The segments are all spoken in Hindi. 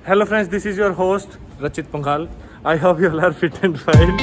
Hello friends, this is your host Rachit Panghal. I hope you all are fit and fine.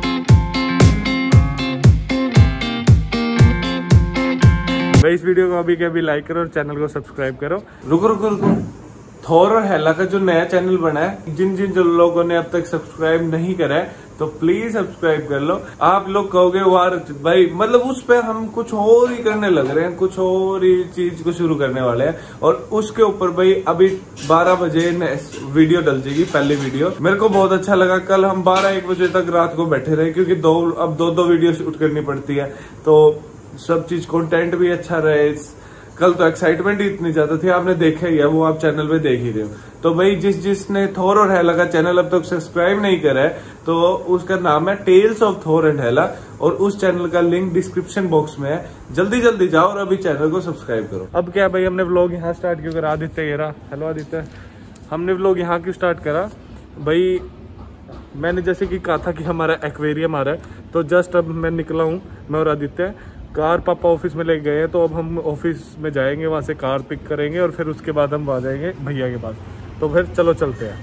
भाई इस वीडियो को अभी के अभी लाइक करो और चैनल को सब्सक्राइब करो। रुको थॉर और हेला का जो नया चैनल बना है, जिन लोगों ने अब तक सब्सक्राइब नहीं करा है तो प्लीज सब्सक्राइब कर लो। आप लोग कहोगे वाह भाई, मतलब उस पे हम कुछ और ही करने लग रहे हैं, कुछ और ही चीज को शुरू करने वाले हैं और उसके ऊपर भाई अभी 12 बजे वीडियो डल जाएगी, पहली वीडियो। मेरे को बहुत अच्छा लगा, कल हम 12-1 बजे तक रात को बैठे रहे क्योंकि अब दो वीडियो शूट करनी पड़ती है, तो सब चीज कंटेंट भी अच्छा रहे। कल तो एक्साइटमेंट ही इतनी ज्यादा थी, आपने देखा ही है, वो आप चैनल पे देख ही रहे हो। तो भाई जिसने थोर और हेला का चैनल अब तक सब्सक्राइब नहीं करा है तो उसका नाम है tales of Thor and Hela और उस चैनल का लिंक डिस्क्रिप्शन बॉक्स में है। जल्दी जाओ और अभी चैनल को सब्सक्राइब करो। अब क्या भाई, हमने व्लॉग यहाँ स्टार्ट क्यों करा? आदित्य येरा, हेलो आदित्य। हमने व्लॉग यहाँ क्यों स्टार्ट करा भाई? मैंने जैसे कि कहा था कि हमारा एक्वेरियम आ रहा है, तो जस्ट अब मैं निकला हूँ, मैं और आदित्य। कार पापा ऑफिस में ले गए हैं, तो अब हम ऑफिस में जाएंगे, वहां से कार पिक करेंगे और फिर उसके बाद हम आ जाएंगे भैया के पास। तो फिर चलो चलते हैं।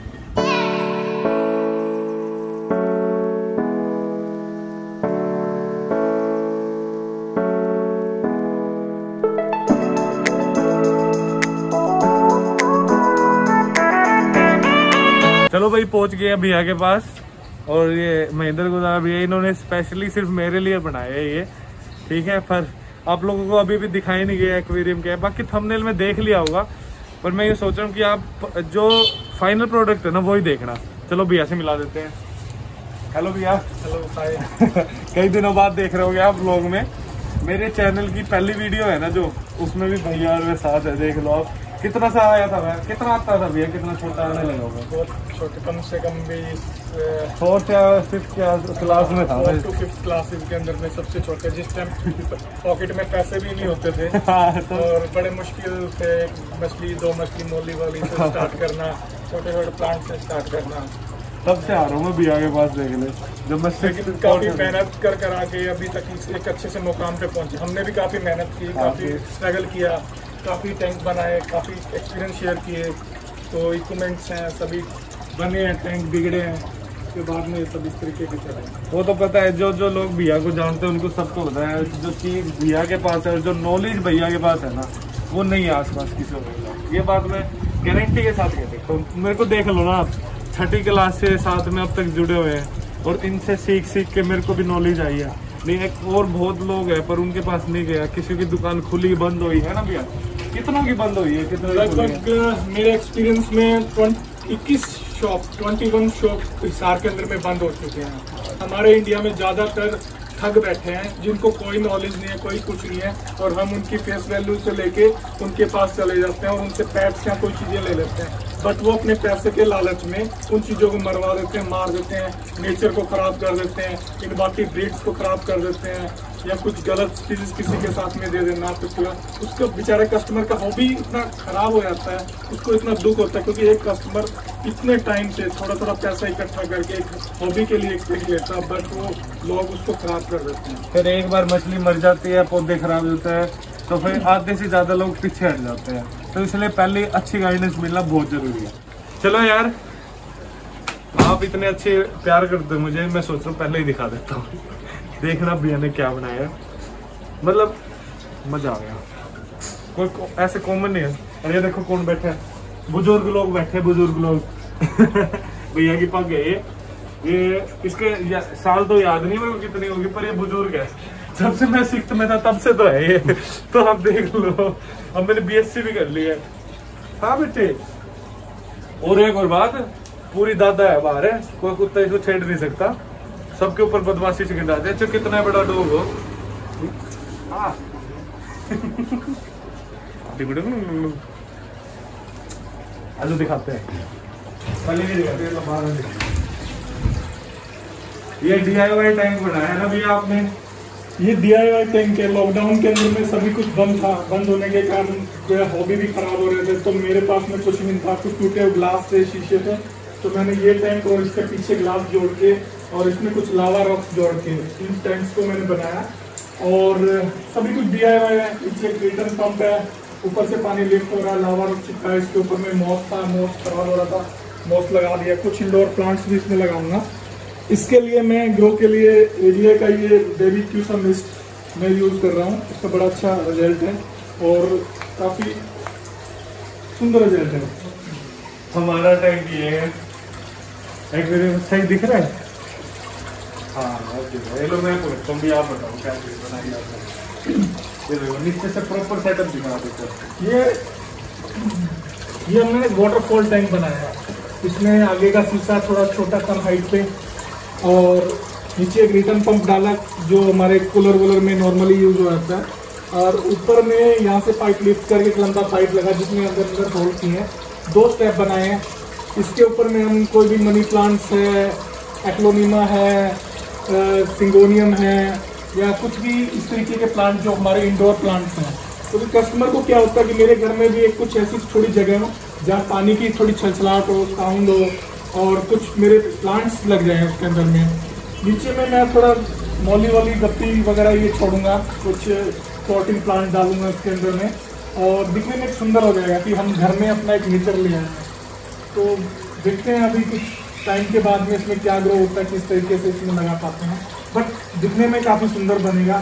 चलो भाई पहुंच गए भैया के पास और ये महेंद्र गुजर भैया, इन्होंने स्पेशली सिर्फ मेरे लिए बनाया है ये, ठीक है। पर आप लोगों को अभी भी दिखाई नहीं गया एक्वेरियम क्या है, बाकी थंबनेल में देख लिया होगा। पर मैं ये सोच रहा हूँ कि आप जो फाइनल प्रोडक्ट है ना वही देखना। चलो भैया से मिला देते हैं। हेलो भैया। Hello hi. कई दिनों बाद देख रहे होगे आप व्लॉग में। मेरे चैनल की पहली वीडियो है ना जो, उसमें भी भैया और साथ है, देख लो आप। कितना सा आया था मैं, कितना आता था भैया, कितना छोटा आने लगा होगा? बहुत छोटे, कम से कम भी 4th या 5th क्लास में था। 4th to 5th क्लासेस के अंदर में सबसे छोटे, जिस टाइम पॉकेट में पैसे भी नहीं होते थे। तो और बड़े मुश्किल से मछली 2 मछली मोली वाली से स्टार्ट करना, छोटे प्लांट से स्टार्ट करना। तब से आ रहा हूँ मैं भैया के पास, देख ले। जब मैं काफी मेहनत कर आके अभी तक एक अच्छे से मुकाम पे पहुंचे। हमने भी काफी मेहनत की, काफी स्ट्रगल किया, काफी टैंक बनाए, काफी एक्सपीरियंस शेयर किए। तो इक्विपमेंट्स हैं सभी बने हैं, टैंक बिगड़े हैं, उसके बाद में सब इस तरीके के चले। वो तो पता है, जो लोग भैया को जानते हैं उनको सबको पता है, जो चीज भैया के पास है और जो नॉलेज भैया के पास है ना, वो नहीं है आसपास किसी को। ये बात मैं गारंटी के साथ कह सकता हूँ। मेरे को देख लो ना, आप 6ठी क्लास से साथ में अब तक जुड़े हुए हैं और इनसे सीख के मेरे को भी नॉलेज आई है। नहीं, एक और बहुत लोग हैं पर उनके पास नहीं गया। किसी की दुकान खुली बंद हुई है ना भैया? कितनों की बंद हुई है? कितने लगभग मेरे एक्सपीरियंस में 21 शॉप, 21 शॉप हिसार के अंदर में बंद हो चुके हैं। हमारे इंडिया में ज्यादातर ठग बैठे हैं जिनको कोई नॉलेज नहीं है, कोई कुछ नहीं है, और हम उनकी फेस वैल्यू से लेके उनके पास चले जाते हैं और उनसे पैट्स या कोई चीजें ले लेते हैं। बट वो अपने पैसे के लालच में उन चीजों को मरवा देते हैं, मार देते हैं, नेचर को खराब कर देते हैं, इन बाकी ब्रीड्स को खराब कर देते हैं, या कुछ गलत चीज किसी के साथ में दे देना। तो उसका बेचारे कस्टमर का हॉबी इतना खराब हो जाता है, उसको इतना दुख होता है क्योंकि एक कस्टमर इतने टाइम से थोड़ा पैसा इकट्ठा करके एक हॉबी के लिए एक लेता है, बट वो लोग उसको खराब कर देते हैं। फिर एक बार मछली मर जाती है, पौधे खराब होता है, तो फिर आधे से ज्यादा लोग पीछे हट जाते हैं। तो इसलिए पहले अच्छी गाइडेंस मिलना बहुत जरूरी है। चलो यार, आप इतने अच्छे प्यार करते हो मुझे, मैं सोच रहा हूँ पहले ही दिखा देता हूँ। देखना भैया ने क्या बनाया, मतलब मजा आ गया। कोई ऐसे कॉमन नहीं है। और ये देखो कौन बैठे हैं, बुजुर्ग लोग बैठे, बुजुर्ग लोग। भैया की पग है ये इसके साल तो याद नहीं मेरे को कितनी होगी, पर ये बुजुर्ग है। जब से मैं 6th में था तब से तो है ये। तो आप देख लो, अब मैंने BSc भी कर ली है। हाँ बेटे, और एक और बात, पूरी दादा है बाहर है, कोई कुत्ता इसको छेड़ नहीं सकता, सबके ऊपर बदमाशी से गिरा दे, चाहे कितना बड़ा डॉग हो। आलू दिखाते हैं, पहले भी दिखाते हैं। ये DIY टैंक बनाया है ना भैया आपने? ये DIY टैंक है। लॉकडाउन के अंदर में सभी कुछ बंद था, बंद होने के कारण जो है हॉबी भी खराब हो रहे थे, तो मेरे पास में कुछ नहीं था, कुछ टूटे ग्लास थे, शीशे थे, तो मैंने ये टैंक और इसके पीछे ग्लास जोड़ के और इसमें कुछ लावा रॉक्स जोड़ के इन टैंक्स को मैंने बनाया। और सभी कुछ DIY है। पीछे एक रिटर्न पंप है, ऊपर से पानी लिफ्ट हो रहा है, लावा रॉक चिपका है, इसके ऊपर में मॉस था, मॉस खराब हो रहा था, मोस्ट लगा दिया, कुछ इंडोर प्लांट्स भी इसमें लगाऊंगा। इसके लिए मैं ग्रो के लिए एरिया का ये बेबी क्यूसा मिस्ट मैं यूज कर रहा हूँ। इसका बड़ा अच्छा रिजल्ट है और काफी सुंदर रिजल्ट है। हमारा टैंक ये है, एक्वेरियम सही दिख रहा है। हाँ ये लो, मैं तुम भी आप बताओ क्या चीज बनाई आपने। ये देखो नीचे से प्रॉपर सेटअप दिखा देते। ये हमने वाटरफॉल टैंक बनाया है। इसमें आगे का शीशा थोड़ा छोटा कम हाइट पे और नीचे एक रिटर्न पंप डाला जो हमारे कूलर वूलर में नॉर्मली यूज हो जाता है, और ऊपर में यहाँ से पाइप लिफ्ट करके एक लंबा पाइप लगा जिसमें अंदर होल किए हैं। 2 स्टेप बनाए हैं। इसके ऊपर में हम कोई भी मनी प्लांट्स है, एक्लोनिमा है, सिंगोनियम है या कुछ भी इस तरीके के प्लांट जो हमारे इंडोर प्लांट्स हैं। तो कस्टमर को क्या होता है कि मेरे घर में भी एक कुछ ऐसी थोड़ी जगह हो जहाँ पानी की थोड़ी छलछलाहट हो, साउंड हो और कुछ मेरे प्लांट्स लग जाए उसके अंदर में। नीचे में मैं थोड़ा मौली वाली गत्ती वगैरह ये छोड़ूंगा, कुछ फ्लोटिंग प्लांट डालूंगा इसके अंदर में और दिखने में सुंदर हो जाएगा कि हम घर में अपना एक नेचर ले आए। तो देखते हैं अभी कुछ टाइम के बाद में इसमें क्या ग्रो होता है, किस तरीके से इसमें लगा पाते हैं, बट दिखने में काफ़ी सुंदर बनेगा।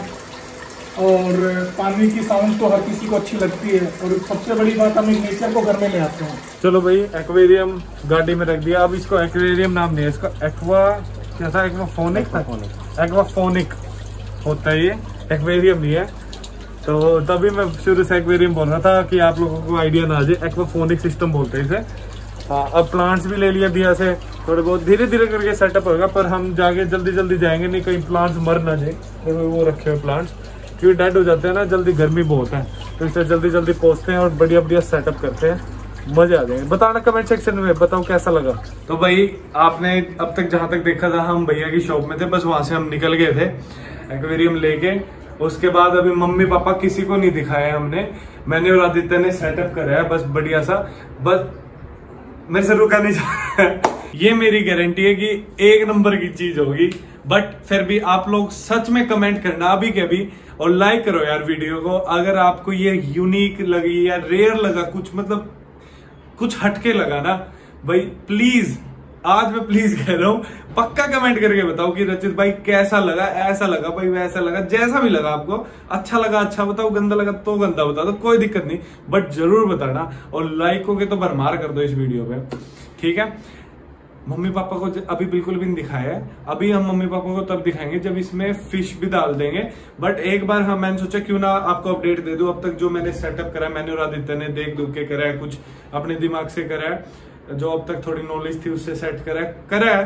और पानी की साउंड तो हर किसी को अच्छी लगती है और सबसे बड़ी बात हम नेचर को घर में ले आते हैं। चलो भाई, एक्वेरियम गाड़ी में रख दिया। अब इसको एक्वेरियम नाम नहीं है, इसका एक्वा क्या था, एक्वाफोनिक था। एक्वाफोनिक होता है ये, एक्वेरियम नहीं है। तो तभी मैं शुरू से एक्वेरियम बोल रहा था कि आप लोगों को आइडिया ना आ जाए। एक्वाफोनिक सिस्टम बोलते हैं इसे। हाँ, अब प्लांट्स भी ले लिया भैया से, थोड़े बहुत धीरे धीरे करके सेटअप होगा, पर हम जाके जल्दी जल्दी जाएंगे नहीं कहीं प्लांट्स मर ना जाए। वो रखे हुए प्लांट्स क्योंकि डेड हो जाते हैं ना जल्दी, गर्मी बहुत है, तो इससे जल्दी जल्दी पहुंचते हैं और बढ़िया बढ़िया सेटअप करते हैं, मजे आ जाएंगे। बताना कमेंट सेक्शन में, बताओ कैसा लगा। तो भाई आपने अब तक जहां तक देखा था, हम भैया की शॉप में थे, बस वहां से हम निकल गए थे एक्वेरियम लेके। उसके बाद अभी मम्मी पापा किसी को नहीं दिखाया हमने, मैंने और आदित्य ने सेटअप करा है बस बढ़िया सा। बस मेरे से रुका नहीं जा ये मेरी गारंटी है कि 1 नंबर की चीज होगी। बट फिर भी आप लोग सच में कमेंट करना अभी के अभी और लाइक करो यार वीडियो को, अगर आपको ये यूनिक लगी या रेयर लगा, कुछ मतलब कुछ हटके लगा ना भाई, प्लीज आज मैं प्लीज कह रहा हूं, पक्का कमेंट करके बताओ कि रचित भाई कैसा लगा, ऐसा लगा भाई, वैसा लगा, जैसा भी लगा आपको। अच्छा लगा अच्छा बताओ, गंदा लगा तो गंदा बता दो, कोई दिक्कत नहीं, बट जरूर बताना। और लाइकों के तो भरमार कर दो इस वीडियो पे, ठीक है। मम्मी पापा को अभी बिल्कुल भी नहीं दिखाया है, अभी हम मम्मी पापा को तब दिखाएंगे जब इसमें फिश भी डाल देंगे। बट एक बार मैंने सोचा क्यों ना आपको अपडेट दे दूं। अब तक जो मैंने सेटअप करा है, मैंने और आदित्य ने देख दुख के करा है, कुछ अपने दिमाग से करा है, जो अब तक थोड़ी नॉलेज थी उससे सेट करा है।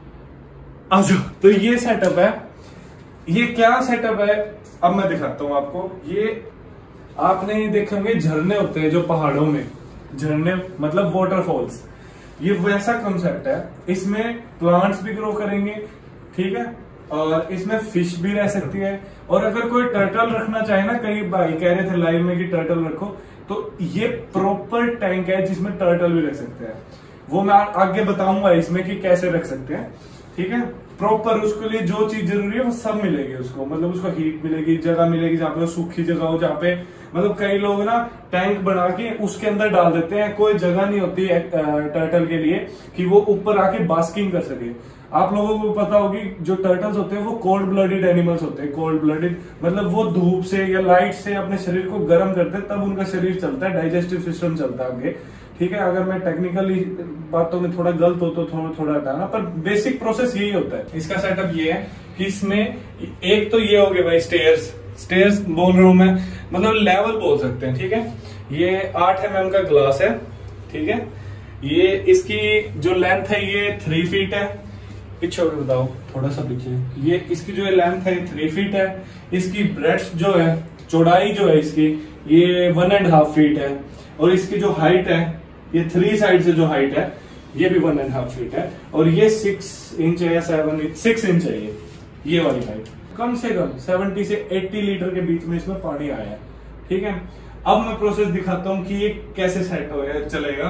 अच्छा, तो ये सेटअप है। ये क्या सेटअप है अब मैं दिखाता हूँ आपको। ये आपने देखेंगे झरने होते हैं जो पहाड़ों में, झरने मतलब वाटरफॉल्स, ये वैसा कंसेप्ट है। इसमें प्लांट्स भी ग्रो करेंगे, ठीक है, और इसमें फिश भी रह सकती है। और अगर कोई टर्टल रखना चाहे ना, कई भाई कह रहे थे लाइव में कि टर्टल रखो, तो ये प्रॉपर टैंक है जिसमें टर्टल भी रख सकते हैं। वो मैं आगे बताऊंगा इसमें कि कैसे रख सकते हैं, ठीक है। प्रॉपर उसके लिए जो चीज जरूरी है वो सब मिलेगी उसको, मतलब उसको हीट मिलेगी, जगह मिलेगी जहाँ पे सूखी जगह हो, जहाँ पे मतलब कई लोग ना टैंक बना के उसके अंदर डाल देते हैं, कोई जगह नहीं होती है टर्टल के लिए कि वो ऊपर आके बास्किंग कर सके। आप लोगों को पता होगी जो टर्टल्स होते हैं वो कोल्ड ब्लडेड एनिमल्स होते हैं। कोल्ड ब्लडेड मतलब वो धूप से या लाइट से अपने शरीर को गर्म करते हैं, तब उनका शरीर चलता है, डाइजेस्टिव सिस्टम चलता है आगे, ठीक है। अगर मैं टेक्निकली बातों में थोड़ा गलत हो तो थोड़ा हटाना, पर बेसिक प्रोसेस यही होता है। इसका सेटअप ये है कि इसमें एक तो ये हो गया भाई स्टेयर्स बोल रहा हूं मैं, मतलब लेवल बोल सकते हैं, ठीक है। ये 8 mm का ग्लास है, ठीक है। ये इसकी जो लेंथ है ये 3 फीट है। पीछे बताओ थोड़ा सा पीछे, ये इसकी जो लेंथ है 3 फीट है। इसकी ब्रेड्थ जो है, चौड़ाई जो है इसकी, ये 1.5 फीट है। और इसकी जो हाइट है, ये 3 साइड से जो हाइट है ये भी 1.5 फीट है। और ये 6 इंच है या 6 इंच है ये वाली हाइट। कम से कम 70 से 80 लीटर के बीच में इसमें पानी आया है, ठीक है। अब मैं प्रोसेस दिखाता हूँ कि ये कैसे सेट हो चलेगा।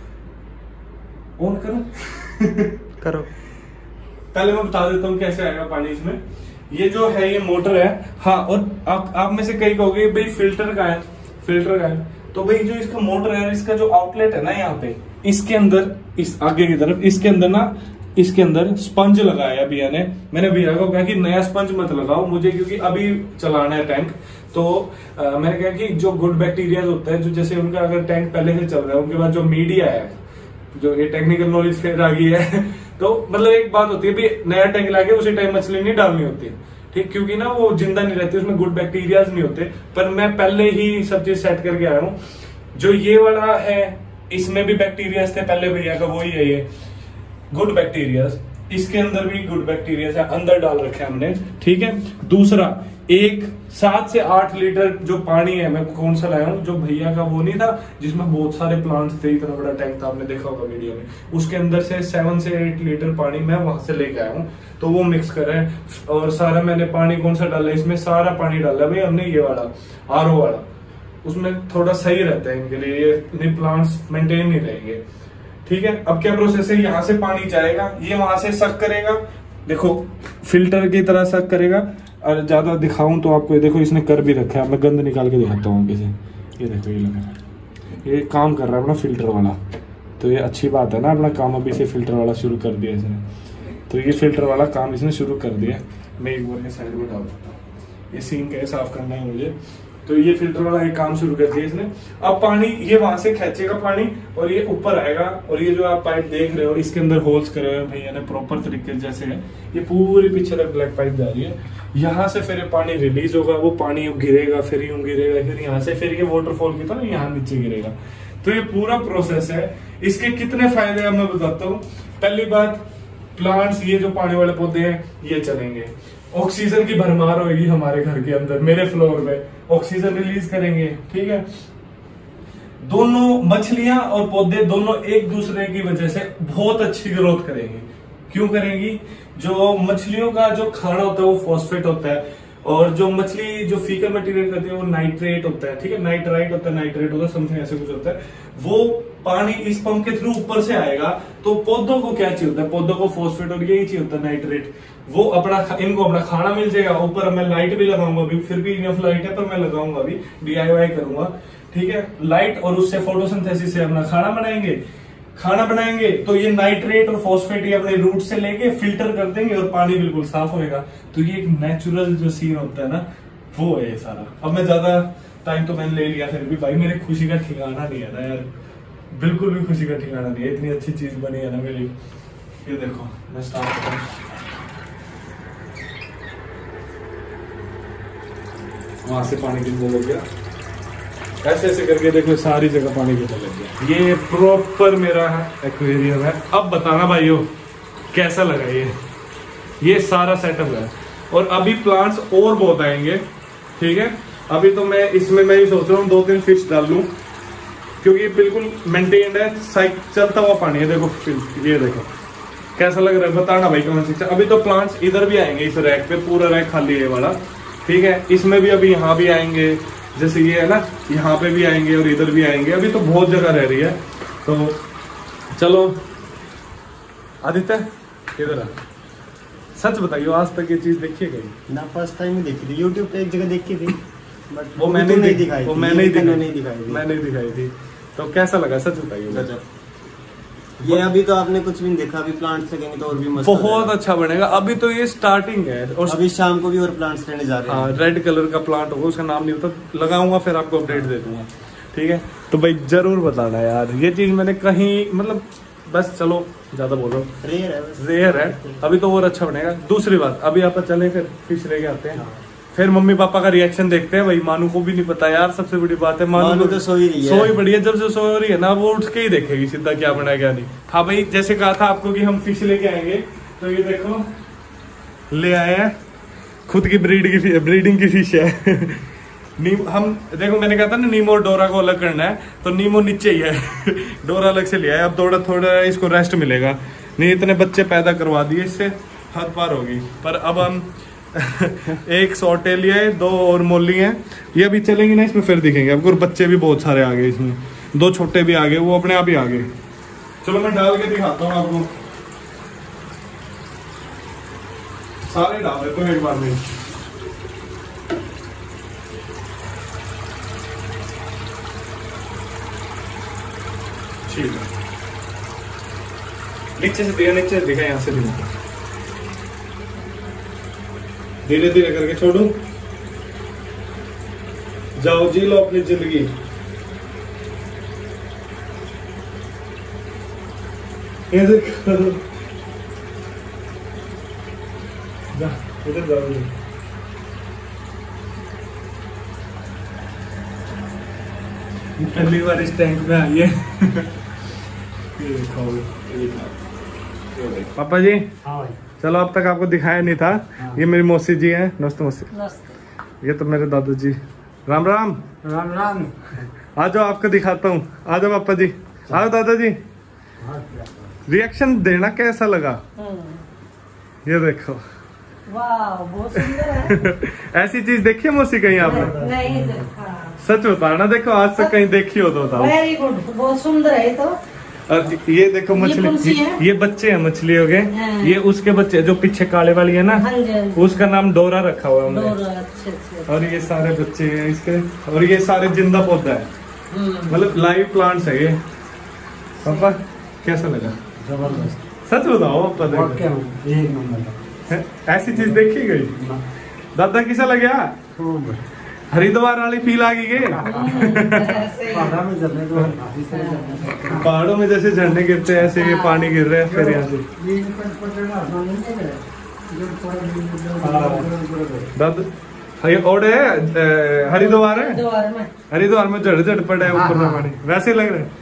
ऑन करो पहले मैं बता देता हूँ कैसे आएगा पानी इसमें। ये जो है ये मोटर है, हाँ। और आप में से कई कहोगे भाई फिल्टर का है, तो भाई जो इसका मोटर है, इसका जो आउटलेट है ना यहाँ पे, इसके अंदर, इस आगे की तरफ इसके अंदर ना, इसके अंदर स्पंज लगाया भैया ने। मैंने भैया को कहा कि नया स्पंज मत लगाओ मुझे, क्योंकि अभी चलाना है टैंक। तो मैंने कहा कि जो गुड बैक्टीरिया होते हैं, जो जैसे उनका अगर टैंक पहले से चल रहा है, उनके बाद जो मीडिया है, जो ये टेक्निकल नॉलेज फिर आ गई है तो मतलब एक बात होती है भी नया टैंक लाके उसी टाइम मछली नहीं डालनी होती, ठीक, क्योंकि ना वो जिंदा नहीं रहती, उसमें गुड बैक्टीरियाज नहीं होते। पर मैं पहले ही सब चीज सेट करके आया हूँ। जो ये वाला है इसमें भी बैक्टीरियाज थे पहले भैया का, वही है ये गुड बैक्टीरियाज। इसके अंदर भी गुड बैक्टीरियाज है, अंदर डाल रखे हमने, ठीक है। दूसरा, एक 7 से 8 लीटर जो पानी है, मैं कौन सा लाया हूँ, जो भैया का वो नहीं था जिसमें बहुत सारे प्लांट्स थे, इतना बड़ा टैंक था, आपने देखा होगा वीडियो में, उसके अंदर से 7 से 8 लीटर पानी मैं वहां से लेके आया हूँ। तो वो मिक्स करा है और सारा मैंने पानी कौन सा डाला है, इसमें सारा पानी डाला भाई हमने, ये वाला RO वाला, उसमें थोड़ा सही रहता है इनके लिए, ये प्लांट्स मेंटेन नहीं रहेंगे, ठीक है। अब क्या प्रोसेस है, यहाँ से पानी जाएगा, ये वहां से सक करेगा, देखो फिल्टर की तरह सक करेगा। और ज्यादा दिखाऊं तो आपको, देखो इसने कर भी रखा है, मैं गंद निकाल के दिखाता हूँ किसी, ये देखो ये लगा, ये काम कर रहा है अपना फिल्टर वाला। तो ये अच्छी बात है ना, अपना काम अभी से फिल्टर वाला शुरू कर दिया इसने। तो ये फिल्टर वाला काम इसने शुरू कर दिया। मैं एक बार साइड में डाल देता हूँ, ये सीन का साफ करना है मुझे। तो ये फिल्टर वाला एक काम शुरू कर दिया इसने। अब पानी ये वहां से खींचेगा पानी और ये ऊपर आएगा, और ये जो आप पाइप देख रहे हो इसके अंदर होल्स करे हुए भैया ने प्रॉपर तरीके जैसे है, ये पूरी पीछे तक ब्लैक पाइप जा रही है। यहाँ से फिर ये पानी रिलीज होगा, वो पानी गिरेगा, फिर यूं गिरेगा, फिर यहाँ से फिर ये वाटरफॉल की तरह यहाँ नीचे गिरेगा। तो ये पूरा प्रोसेस है। इसके कितने फायदे हैं मैं बताता हूँ। पहली बात, प्लांट्स, ये जो पानी वाले पौधे हैं ये चलेंगे, ऑक्सीजन की भरमार होगी हमारे घर के अंदर, मेरे फ्लोर में ऑक्सीजन रिलीज करेंगे, ठीक है। दोनों मछलियां और पौधे दोनों एक दूसरे की वजह से बहुत अच्छी ग्रोथ करेंगे। क्यों करेंगी? जो मछलियों का जो खाना होता है वो फॉस्फेट होता है, और जो मछली जो फीकल मटेरियल करती है वो नाइट्रेट होता है, ठीक है, नाइट्राइट होता है, नाइट्रेट होता है, समथिंग ऐसे कुछ होता है। वो पानी इस पंप के थ्रू ऊपर से आएगा। तो पौधों को क्या चाहिए होता है? पौधों को फॉस्फेट और यही चाहिए होता है, नाइट्रेट। वो अपना इनको अपना खाना मिल जाएगा। ऊपर मैं लाइट भी लगाऊंगा अभी, फिर भी इनफ लाइट है पर मैं लगाऊंगा अभी, DIY करूंगा, ठीक है, लाइट, और उससे फोटोसिंथेसिस से अपना खाना बनाएंगे। तो ये नाइट्रेट और फॉस्फेट ये अपने रूट से लेके फिल्टर कर देंगे और पानी बिल्कुल साफ होएगा। तो ये एक नेचुरल जो सीन होता है ना, वो है ये सारा। अब मैं ज्यादा टाइम तो मैंने ले लिया, फिर भी भाई मेरी खुशी का ठिकाना नहीं है ना यार, बिल्कुल भी खुशी का ठिकाना नहीं है। इतनी अच्छी चीज बनी है ना मेरी। ये देखो मैं स्टार्ट करूं, वहां से पानी गिरने लग गया, ऐसे ऐसे करके देखो सारी जगह पानी गिरने लग गया। ये प्रॉपर मेरा एक्वेरियम है। अब बताना भाइयों कैसा लगा ये सारा सेटअप है। और अभी प्लांट्स और बहुत आएंगे, ठीक है। अभी तो मैं इसमें मैं सोच रहा हूँ 2-3 फिश डाल लूं, क्योंकि बिल्कुल मेंटेन्ड है, चलता हुआ पानी है। देखो ये देखो कैसा लग रहा है, बताना भाई कमेंट सेक्शन। अभी तो प्लांट्स इधर भी आएंगे, इस रैक पे पूरा रैक खाली है वाला, ठीक है। इसमें भी अभी यहाँ भी आएंगे, जैसे ये है ना, यहाँ पे भी आएंगे और इधर भी आएंगे। अभी तो बहुत जगह रह रही है। तो चलो आदित्य किधर है, सच बताइए, आज तक ये चीज देखी गई ना? फर्स्ट टाइम ही देखी थी, यूट्यूब पे एक जगह देखी थी, बट वो मैंने नहीं दिखाई, मैंने नहीं दिखाई थी। तो कैसा लगा, सच बताइए। ये अभी तो आपने कुछ भी नहीं देखा, अभी प्लांट्स लगेंगे तो और भी मस्त, बहुत अच्छा बनेगा। अभी तो ये स्टार्टिंग है, और अभी शाम को भी और प्लांट्स लेने जा रहे हैं। हाँ, रेड कलर का प्लांट होगा, उसका नाम नहीं होता, लगाऊंगा फिर आपको अपडेट दे दूंगा, ठीक है। तो भाई जरूर बताना यार, ये चीज मैंने कहीं मतलब, बस चलो ज्यादा बोल रहा हूँ, रेयर है। अभी तो और अच्छा बनेगा। दूसरी बात, अभी आप चले फिर फिश लेके आते हैं, फिर मम्मी पापा का रिएक्शन देखते हैं। भाई मानू को भी नहीं पता यार, सबसे बड़ी बात है, मानू तो सो ही रही है, सोई बड़ी है। जब से सो रही है ना, वो उठ के ही देखेगी सीधा क्या बना क्या नहीं। हाँ भाई, जैसे कहा था आपको कि हम फिश लेके आएंगे, तो ये देखो ले आए हैं, खुद की ब्रीडिंग की फिश है। हम देखो, मैंने कहा था ना नीमो और डोरा को अलग करना है, तो नीमो नीचे ही है, डोरा अलग से लिया है। अब थोड़ा इसको रेस्ट मिलेगा, नहीं इतने बच्चे पैदा करवा दिए, इससे हद पार होगी। पर अब हम एक सॉटे लिए, 2 और मोली हैं, ये अभी चलेंगी ना इसमें, फिर दिखेंगे आपको। और बच्चे भी बहुत सारे आ गए इसमें, 2 छोटे भी आ गए, वो अपने आप ही आ गए। चलो मैं डाल के दिखाता हूँ आपको, सारे डाल देता हूँ एक बार में। ठीक है, नीचे से दिखा, नीचे से दिखा, यहाँ से दिखा, धीरे धीरे करके छोड़ू। जाओ जी लो अपनी जिंदगी। ये देखो, इधर जाओ। पहली बार इस टैंक में आई है। पापा जी, हाँ चलो अब तक आपको दिखाया नहीं था। ये मेरी मौसी जी हैं। नमस्ते मौसी। नमस्ते। ये तो मेरे दादाजी। राम राम। राम राम। आ जाओ, आपको दिखाता हूँ। आ जाओ पापा जी, आओ दादाजी। रिएक्शन देना कैसा लगा? ये देखो, वाह बहुत सुंदर है। ऐसी चीज देखी है मौसी कहीं आपने? नहीं देखा। सच बताना, देखो आज तक कहीं देखी हो तो बताओ। वेरी गुड, बहुत सुंदर है। तो और ये देखो मछली, ये बच्चे हैं मछलियों के। ये उसके बच्चे जो पीछे काले वाली है ना, उसका नाम डोरा रखा हुआ है हमने। और ये सारे बच्चे हैं इसके, और ये सारे जिंदा पौधा है, मतलब लाइव प्लांट्स है ये। पापा कैसा लगा? जबरदस्त। सच बताओ पापा, एक नंबर। ऐसी चीज देखी गई? दादा किसा लगा? हरिद्वार वाली फील आ गई। पहाड़ों में जैसे झरने गिरते हैं ऐसे ये पानी गिर रहा है फिर यहाँ से। दादा ये ओड है, हरिद्वार है। हरिद्वार में जड़ जड़ पड़ा है ऊपर में पानी, वैसे लग रहा है।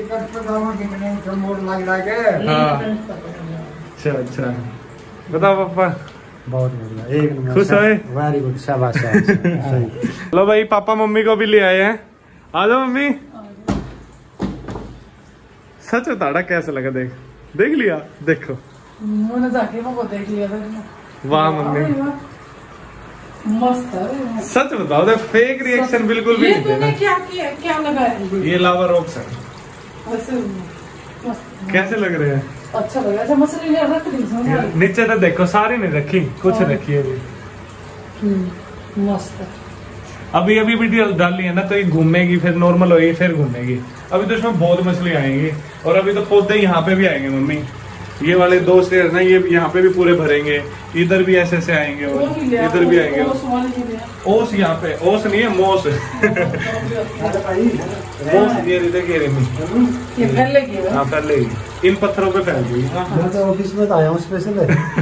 अच्छा अच्छा, बताओ पापा। बहुत बढ़िया, एक नंबर। खुश है? वेरी गुड, शाबाश सही। लो भाई, पापा मम्मी को भी ले आए हैं। आ जाओ मम्मी। सच बताड़ा कैसा लगा? देख लिया? देखो मैंने जाके वो देख लिया था। वाह मम्मी, मस्त है। सच बताओ, देख फेक रिएक्शन बिल्कुल भी नहीं देना। क्या किया, क्या लगाया? ये लावा रॉक्स है। वैसे कैसे लग रहे हैं? अच्छा लगा। अच्छा मछली ने रख दी नीचे तो देखो, सारी नहीं रखी, कुछ रखी है अभी। मस्त। अभी वीडियो डाली है ना, तो ये घूमेगी, फिर नॉर्मल होगी, फिर घूमेगी। अभी तो इसमें बहुत मछली आएंगी, और अभी तो पौधे यहाँ पे भी आएंगे मम्मी। ये वाले दो स्टेयर ना, ये यहाँ पे भी पूरे भरेंगे, इधर भी ऐसे ऐसे आएंगे, और इधर भी आएंगे। ओस यहाँ पे, ओस नहीं है, मोस। मोस ये फैलेगी। हाँ फैलेगी, इन पत्थरों पे फैलेगी। मैं तो ऑफिस में आया हूँ स्पेशल।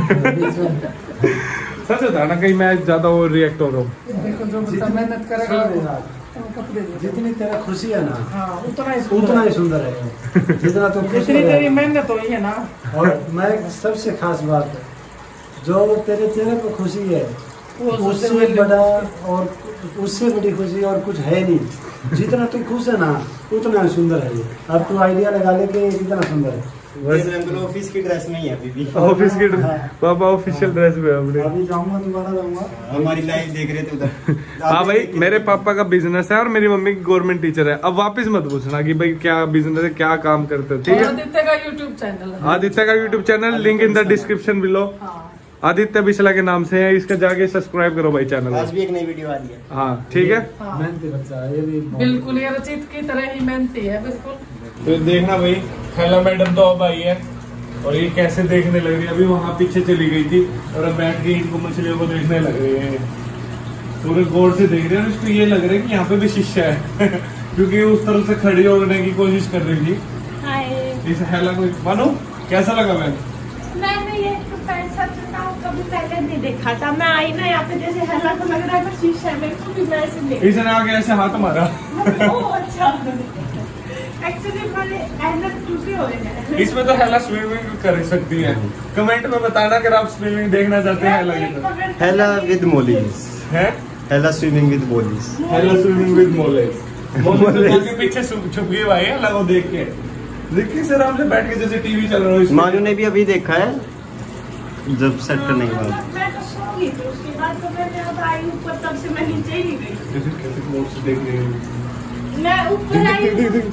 सच होता है ना, कहीं मैं ज्यादा वो रिएक्ट हो रहा हूँ। देखो जो बच्चा मेहनत करेगा, जितनी तेरा खुशी है ना, हाँ, उतना ही सुंदर है। जितना तो जितनी तेरी मेहनत हुई है ना। और मैं सबसे खास बात है, जो तेरे चेहरे पर खुशी है, उससे बड़ा और उससे बड़ी खुशी और कुछ है नहीं। जितना तू खुश है ना, उतना सुंदर है ये। अब तू आइडिया लगा ले कि कितना सुंदर है। ऑफिस की ड्रेस में ही है अभी भी। ऑफिस की पापा ऑफिशियल ड्रेस में अपने। अभी जाऊंगा, दोबारा जाऊंगा। हमारी लाइफ देख रहे थे उधर। हाँ भाई, मेरे पापा का बिजनेस है और मेरी मम्मी गवर्नमेंट टीचर है। अब वापस मत पूछना कि भाई क्या बिजनेस है, क्या काम करते हो, ठीक है? आदित्य का यूट्यूब चैनल है। आदित्य का YouTube channel, link in the description below. Aditya Bisla के नाम से है, इसका जाके सब्सक्राइब करो भाई चैनल। आज भी एक नई वीडियो आ रही है। हाँ ठीक है। मेहनती बच्चा है ये भी। बिल्कुल, ये रचित की तरह ही मेहनती है बिल्कुल। तो देखना भाई, हेलो मैडम तो अब आई है, और ये कैसे देखने लग रही है। अभी वहाँ पीछे चली गई थी, और अब बैठ के इनको मछलियों को देखने लग रही है। पूरे गौर से देख रहे हैं, उसको ये लग रहा है कि यहाँ पे भी शीशा है। क्योंकि उस तरफ से खड़ी होने की कोशिश कर रही थी। इस हेला को मानो कैसा लगा? मैंने ये तो पैसा कभी पहले नहीं देखा था। मैं आई ना यहाँ पे, जैसे हेला को लग रहा है शीशा है, मेरे को भी वैसे नहीं। इसने आगे ऐसे हाथ मारा। अच्छा, एक्चुअली मैंने ऐनक टूटे हुए हैं। इसमें तो हेला स्विमिंग कर सकती है। कमेंट में बताना अगर आप स्विमिंग देखना चाहते हैं। हेला की हेला विद मोलीज है, Hela swimming with mollies. Hela swimming with mollies. के पीछे छुप गई भाई हेला को देख के। देखिए सर, आराम से बैठ के जैसे टीवी चल रहा है। मानू ने भी अभी देखा है, जब सेट नहीं हुआ। मैं तो सो गई थी, उसके बाद तो मैंने अब आई ऊपर, तब से मैं नीचे ही नहीं गई। कैसे देख रही है, मैं ऊपर आई,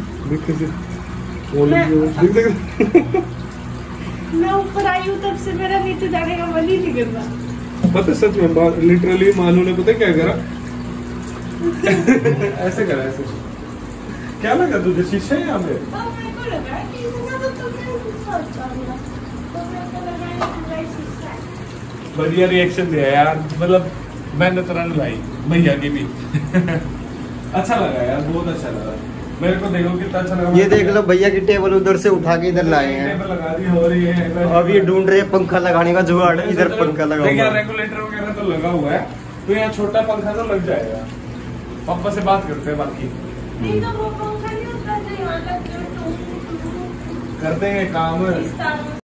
मैं ऊपर आई हूँ, तब से मेरा नीचे जाने का मन ही नहीं कर रहा। पता सच में, लिटरली मानू ने पता क्या करा? ऐसे करा, ऐसे। क्या लगा तुझे? शीशा है यहाँ पे? मेरे को लगा कि अच्छा हुआ, तो मेरे को लगा ये पूरा ही शीशा है। बढ़िया रिएक्शन दिया यार, मतलब मेहनत रन लाई भैया की भी। अच्छा लगा यार, बहुत अच्छा लगा मेरे को। देखो कितना अच्छा लगा। ये देख लो भैया की टेबल उधर से उठा के इधर लाए हैं। टेबल लगा दी हो रही है। अब ये ढूंढ रहे हैं पंखा लगाने का जुगाड़, इधर पंखा लगा देखिए हुआ है। रेगुलेटर वगैरह तो लगा हुआ है, तो यहाँ छोटा पंखा तो लग जाएगा। पापा से बात करते हैं बाकी। नहीं तो वो पंखा नहीं होता जो यहाँ लग गया, तो करते हैं काम। इस तरह